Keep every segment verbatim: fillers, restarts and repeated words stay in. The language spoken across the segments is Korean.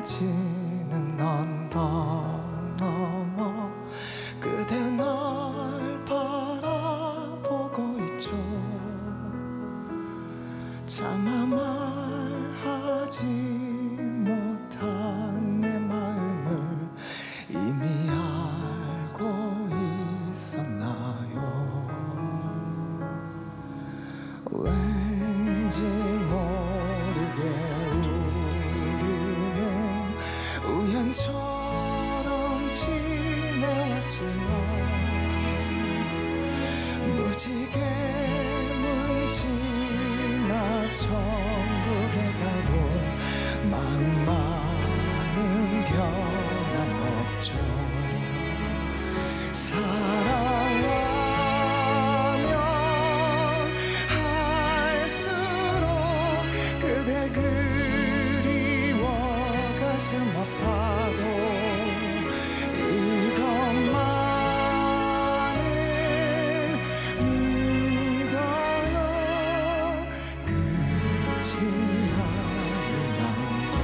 지는 언덕 넘어 그대 날 바라보고 있죠. 차마 말하지 못한 내 마음을 이미 알고 있었나요? 왠지 모르게 우리는 우연처럼 지내왔지만 무지개문 지나 천국에 가도 마음만은 변함없죠. 사랑하면 할수록 그대 그리워 가슴 아파도 이것만은 믿어요. 끝이 아니란 걸.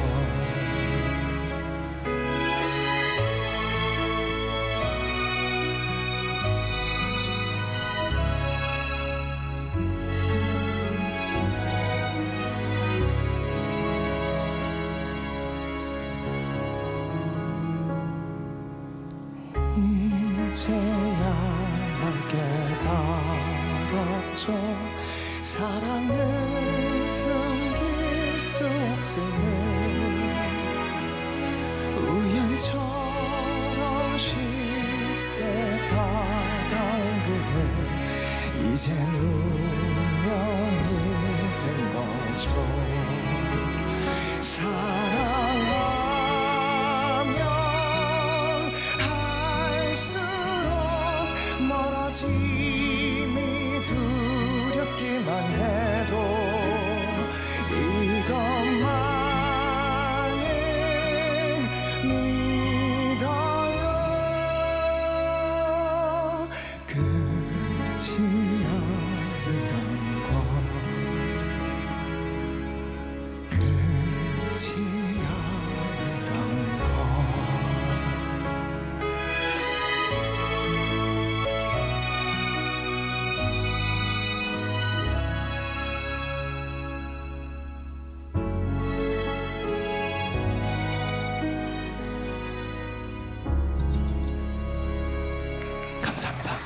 이제야 난 깨달았죠. 사랑은 숨길 수 없음을. 우연처럼 쉽게 다가온 그대 이젠 운명이 된 거죠. 사랑하면 멀어짐이 두렵기만 해도 이것만은 믿어요. 끝이 아니란 걸. 끝이 아니란 걸. 감사합니다.